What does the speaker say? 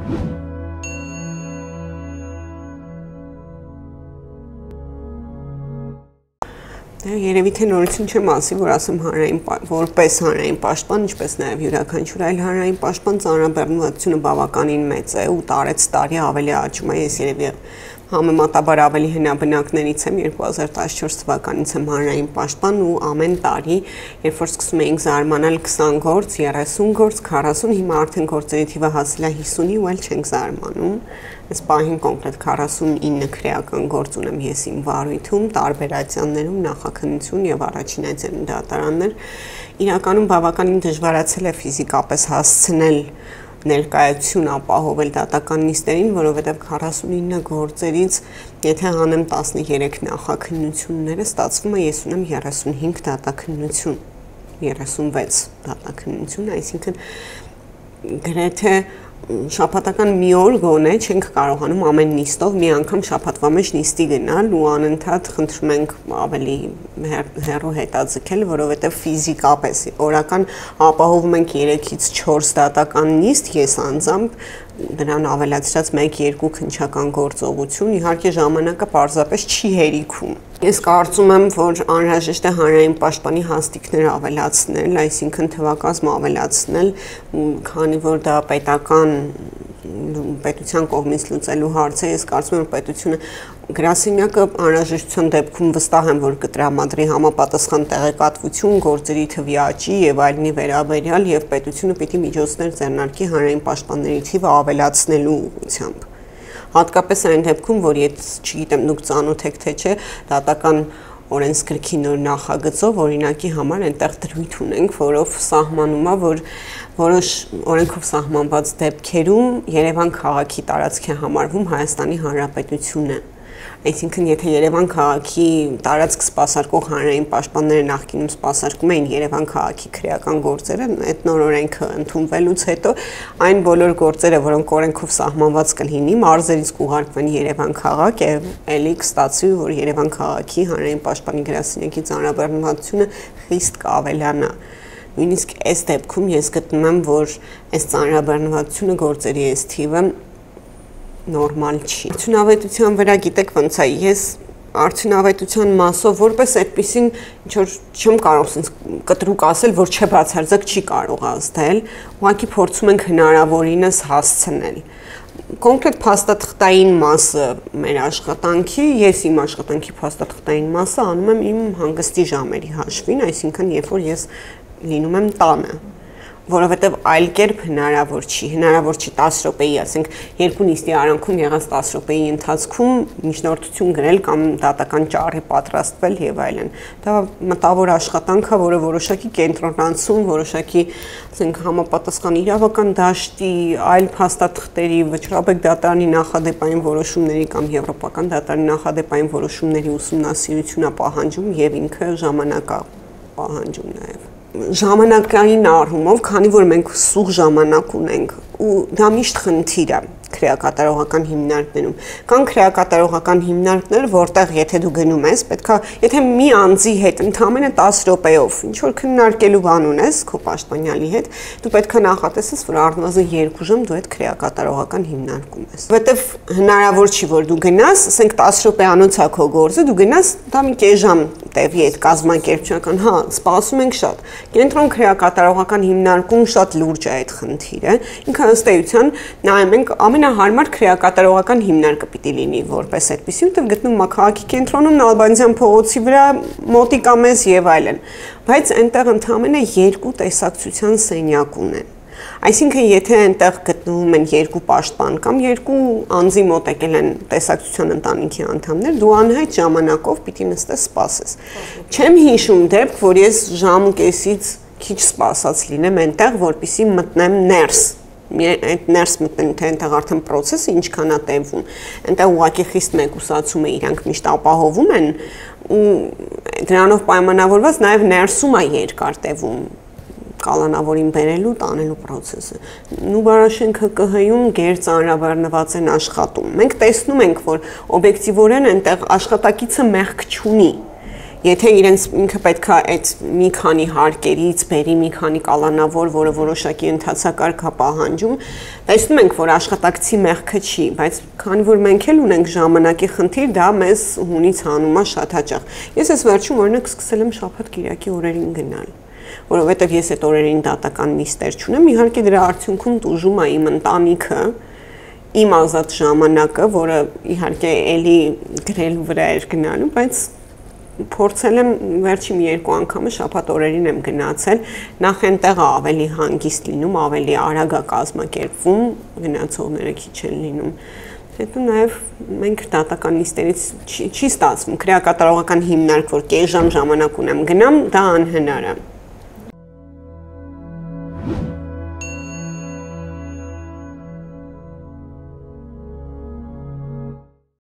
Երևի թե նորություն չեմ ասի, որ ասեմ որպես հանրային պաշտպան, ինչպես նաև յուրաքանչյուր այլ հանրային պաշտպան ծանրաբեռնվածությունը բավականին մեծ է ու տարեց տարի ավելի աճում է, ես երևի համեմատաբար ավելի հնաբնակներից եմ 2014 թվականից եմ հանրային պաշտպան ու ամեն տարի, երբ որ սկսում էինք զարմանալ 20 գործ, 30 գործ, 40, հիմա արդեն գործերի թիվը հասել է 50-ի ու էլ չենք զարմանում։ Այս պահին կոնկրետ 49 քրեական գործ ունեմ ես իմ վարույթում, տարբեր ատյաններում նախաքննություն եւ առաջին ատյանի դատարաններ։ Իրականում բավականին դժվարացել է ֆիզիկապես հասցնել ներկայություն ապահովել դատական նիստերին, որովհետև 49 գործերից, եթե հանեմ 13 նախաքննությունները, ստացվում է ես ունեմ 35 դատաքննություն, 36 դատաքննություն, այսինքն գրեթե շաբաթական մի օր գոնե չենք կարողանում ամեն նիստով մի անգամ շաբաթվա մեջ նիստի գնալ ու անընդհատ խնդրում ենք ավելի հեռու հետաձգել, որովհետև ֆիզիկապես օրական ապահովում ենք 3-ից 4 դատական նիստ, ես անձամբ դրան ավելացրած 1-2 քննչական գործողություն, իհարկե ժամանակը պարզապես չի հերիքում։ Ես կարծում եմ, որ անհրաժեշտ է հանրային պաշտպանի հաստիքները ավելացնել, այսինքն թվակազմը ավելացնել, քանի որ դա պետության կողմից լուծելու հարց է, ես կարծում եմ, որ պետությունը գրասենյակը անհրաժեշտության դեպքում վստահ եմ, որ կտրամադրի համապատասխան տեղեկատվություն, գործերի թվի աճի եւ այլնի վերաբերյալ եւ պետությունը պիտի միջոցներ ձեռնարկի հանրային պաշտպանների թիվը ավելացնելու ուղղությամբ։ Հատկապես այն դեպքում, որ ես չգիտեմ դուք ծանոթ եք թե չէ, դատական օրենսգրքի նոր նախագծով օրինակի համար այնտեղ դրույթ ունենք, որով սահմանում է, որ որոշ օրենքով սահմանված դեպքերում Երևան քաղաքի տարածք է համարվում Հայաստանի Հանրապետությունը։ Այսինքն, եթե Երևան քաղաքի տարածք սպասարկող հանրային պաշտպանները նախկինում սպասարկում էին Երևան քաղաքի քրեական գործերը, այդ նոր օրենքը ընդունվելուց հետո այն բոլոր գործերը, որոնք օրենքով սահմանված կլինի, մարզերից կուղարկվեն Երևան քաղաք եւ ելի կստացվի, որ Երևան քաղաքի հանրային պաշտպանի գրասենյակի ծանրաբեռնվածությունը խիստ կավելանա։ Նույնիսկ այս դեպքում ես գտնում եմ, որ այս ծանրաբեռնվածությունը գործերի այս թիվը նորմալ չի։ Արդյունավետության վրա գիտեք ոնց է, ես արդյունավետության մասով որպես այդպեսին ինչ որ չեմ կարող կտրուկ ասել, որ չէ բացարձակ չի կարող ազդել, ուղղակի փորձում ենք հնարավորինս հասցնել։ Կոնկրետ փաստաթղթային մասը մեր աշխատանքի, ես իմ աշխատանքի փաստաթղթային մասը անում եմ իմ հանգստի ժամերի հաշվին, այսինքն երբ որ ես լինում եմ տանը, որովհետև այլ կերպ հնարավոր չի 10 րոպեի, ասենք երկու նիստի արանքում եղած 10 րոպեի ընթացքում միջնորդություն գրել կամ դատական ճառի պատրաստվել եւ այլն։ Դա մտավոր աշխատանք է, որը որոշակի կենտրոնացում, որոշակի, ասենք համապատասխան իրավական դաշտի, այլ փաստաթղթերի, վճռաբեկ դատարանի նախադեպային որոշումների կամ եվրոպական դատարանի նախադեպային որոշումների ուսումնասիրություն է պահանջում եւ ինքը ժամանակ է պահանջում նաեւ։ Ժամանակային առումով, քանի որ մենք սուղ ժամանակ ունենք ու դա միշտ խնդիր է քրեակատարողական հիմնարկներում։ Կան քրեակատարողական հիմնարկներ, որտեղ եթե դու գնում ես, պետքա, եթե մի անձի հետ ընդամենը 10 րոպեով ինչ որ քննարկելու բան ունես քո պաշտպանյալի հետ, դու պետքա նախատեսես, որ առնվազն 2 ժամ դու այդ քրեակատարողական հիմնարկում ես։ Որովհետև հնարավոր չի, որ դու գնաս, ասենք 10 րոպեանոց է քո գործը, դու գնաս, դա մի կես ժամ տևի այդ կազմակերպչական, հա, սպասում ենք շատ։ Կենտրոն քրեակատարողական հիմնարկում շատ լուրջ է այդ խնդիրը։ Ինքը ըստ էության նայում ենք ամենահարմար քրեակատարողական հիմնարկը պիտի լինի որպես այդպեսի, որտեղ գտնվում է քաղաքի կենտրոնում, Նալբանդյան փողոցի վրա, մոտիկա մեզ եւ այլն։ Բայց այնտեղ ընդամենը 2 տեսակցության սենյակ ունեն։ Այսինքն, եթե այնտեղ գտնվում են 2 պաշտպան կամ 2 անձի մոտ եկել են տեսակցության ընտանիքի անդամներ, դու անհայտ ժամանակով պիտի նստես սպասես։ Չեմ հիշում դեպք, որ ես ժամ ու կեսից քիչ սպասած լինեմ այնտեղ, որպեսզի մտնեմ ներս։ Այդ ներս մտնեն, թե այնտեղ արդեն process-ը ինչքան է տևում։ Այնտեղ ուղղակի խիստ մեկուսացում է, իրանք միշտ ապահովում են ու դրանով պայմանավորված նաև ներսում է երկար տևում կալանավորին բերելու, տանելու process-ը։ Նուբարաշենքը ԿՀ-ում գերծանրաբեռնված են աշխատում։ Մենք տեսնում ենք, որ օբյեկտիվորեն այնտեղ աշխատակիցը մեղք չունի։ Եթե իրենց ինքը պետք է այդ մի քանի հարկերից բերի մի քանի կալանավոր, որը որոշակի ընթացակարգ է պահանջում, տեսնում ենք, որ աշխատակցի մեղքը չի, բայց քանի որ մենք էլ ունենք ժամանակի խնդիր, դա մեզ հունից հանում է շատ հաճախ։ Ես այս վերջում օրինակ սկսել եմ շաբաթ-կիրակի օրերին գնալ, որովհետև ես այդ օրերին դատական նիստեր չունեմ, իհարկե դրա արդյունքում տուժում է իմ ընտանիքը, իմ ազատ ժամանակը, որը իհարկե էլի գրելու վրա էր գնալու, բայց փորձել եմ վերջի մի երկու անգամը շաբաթ օրերին եմ գնացել, նախ այնտեղը ավելի հանգիստ լինում, ավելի արագ է կազմակերպվում, գնացողները քիչ են լինում։ Հետո նաև մենք դատական նիստերից չի ստացվում, քրեակատարողական հիմնարկ, որ կես ժամ ժամանակ ունեմ գնամ, դա անհնար է։